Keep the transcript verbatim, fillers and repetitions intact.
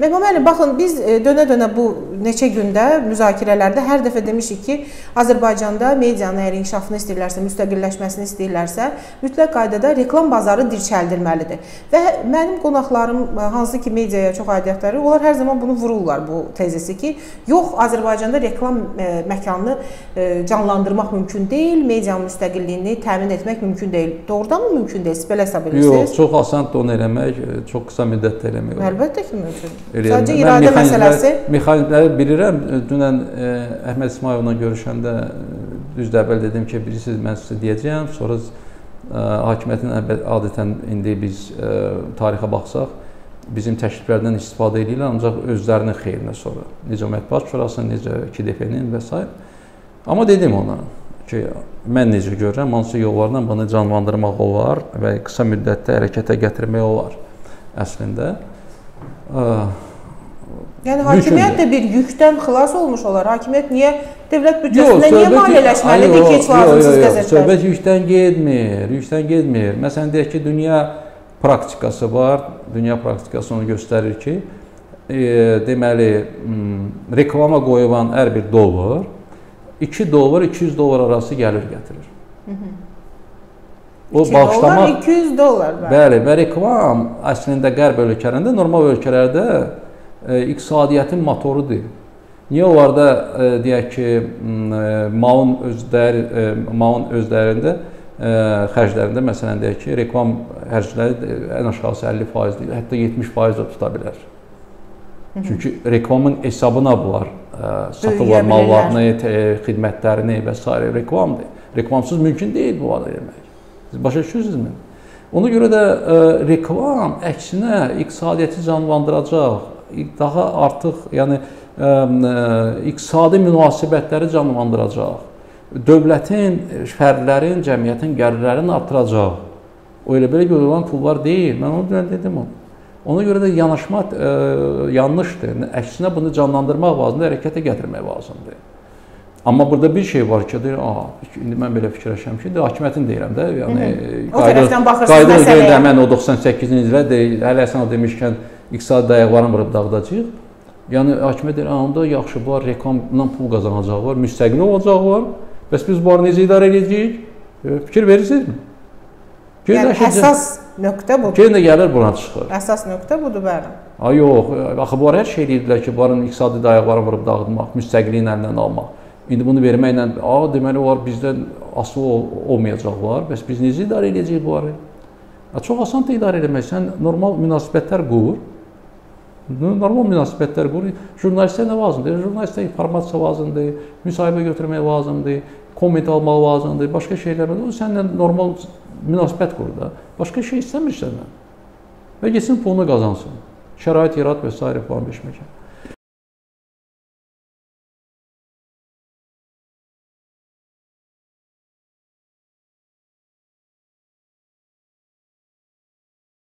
Mehmet müəllim, baxın, biz dönə-dönə bu neçə gündə müzakirələrdə hər dəfə demişik ki, Azərbaycanda medianın əgər inkişafını istəyirlərsə, müstəqilləşməsini istəyirlərsə, mütləq qaydada reklam bazarı dirçəldilməlidir. Və mənim qonaqlarım, hansı ki mediaya çox aidiyyətləri, onlar hər zaman bunu vururlar, bu tezisi ki, yox, Azərbaycanda reklam məkanını canlandırmaq mümkün deyil, medianın müstəqilliyini təmin etmək mümkün deyil. Doğrudan mı mümkün deyil? Siz belə hesab edirsiniz? Yox, çox asandır onu eləmək, çox qısa müddətdə eləmək olur. Əlbəttə ki, mümkün. Sadəcə iradə məsələsi. Mexanikləri bilirəm. Dünən e, Əhməd İsmayılovla görüşəndə düzdür, əvvəl dedim ki, bilirsiniz, mən sizə deyəcəyəm. Sonra e, hakimiyyətin adətən indi biz e, tarixə baxsaq, bizim təkliflərdən istifadə edirlər, ancaq özlərinin xeyrinə sonra. Necə mətbuat şurasının, necə K D P-nin və s. Amma dedim ona ki, mən necə görürəm, hansı yollarla bunu canlandırmaq olar və qısa müddətdə hərəkətə gətirmək olar əslində. Yəni hakimiyyət də bir yükdən xilas olmuş olar. Hakimiyyət niyə dövlət büdcəsində niyə maliyyələşməlidir ki, heç lazımsız qəzetlər? Söhbət yükdən getmir, yükdən getmir. Məsələn, deyək ki, dünya praktikası var. Dünya praktikası onu göstərir ki, e, deməli, reklama qoyulan hər bir dollar iki dollar iki yüz dollar arası gəlir gətirir. Hı -hı. O bağışlama iki yüz dollar. Bəli, və reklam əslində qərb ölkələrində, normal ölkələrdə e, iqtisadiyyətin motorudur. Niyə onlarda e, deyək ki, e, malın öz dəyər, e, malın öz dəyərində, e, xərclərində məsələn deyək ki, reklam xərcləri ən aşağısı əlli faiz deyil, hətta yetmiş faiz də tuta bilər. Hı -hı. Çünki reklamın hesabına bunlar e, satırlar mallarını, e, xidmətlərini və s. reklamdır. Reklamsız mümkün deyil bu adı eləmək. Siz başa düşürsinizmi? Ona görə də e, reklam əksinə iqtisadiyyəti canlandıracaq, daha artıq yəni e, e, iqtisadi münasibətləri canlandıracaq, dövlətin, fərdlərin, cəmiyyətin gəlirlərini artıracaq. O elə belə görülən pullar deyil. Mən onu dünən dedim onu. Ona görə də yanaşma e, yanlışdır. Əksinə bunu canlandırmaq lazımdır, hərəkətə gətirmək lazımdır. Amma burada bir şey var ki, deyir, aha, indi mən belə fikirləşəm ki, hakimiyyətin deyirəm də, yəni o tərəfdən baxırsınız məsələyə. Qayda mən o doxsan səkkizinci ildə deyil, hələ sən o demişkən iqtisadi dayaqlarını vurub dağıdacaq. Yəni hakimiyyət deyir, onda yaxşı, bunlar reklamdan pul qazanacaqlar, müstəqil olacaqlar. Bəs biz bunları necə idarə edəcəyik? Fikir verirsinizmi? Yəni əsas nöqtə budur. Yenə gəlir buna çıxır. Əsas nöqtə budur, bəli. Ha yox, axı bunlar hər şey edirlər ki, bunların iqtisadi dayaqlarını vurub dağıtmaq, müstəqilliyin əlindən almaq. İndi bunu verməklə, a, deməli, onlar bizdən asılı olmayacaqlar. Bəs biz necə idarə edəcəyik bunları? Çox asandır idarə etmək. Sən normal münasibətlər qur. Normal münasibətlər qur. Jurnalistə nə lazımdır? Jurnalistə informasiya lazımdır, müsahibə götürmək lazımdır, komment almaq lazımdır, başqa şeylər. O səninlə normal münasibət qur da. Başqa şey istəmir səndən. Və geçsin pulunu qazansın. Şərait yarat və s. falan beşməkən.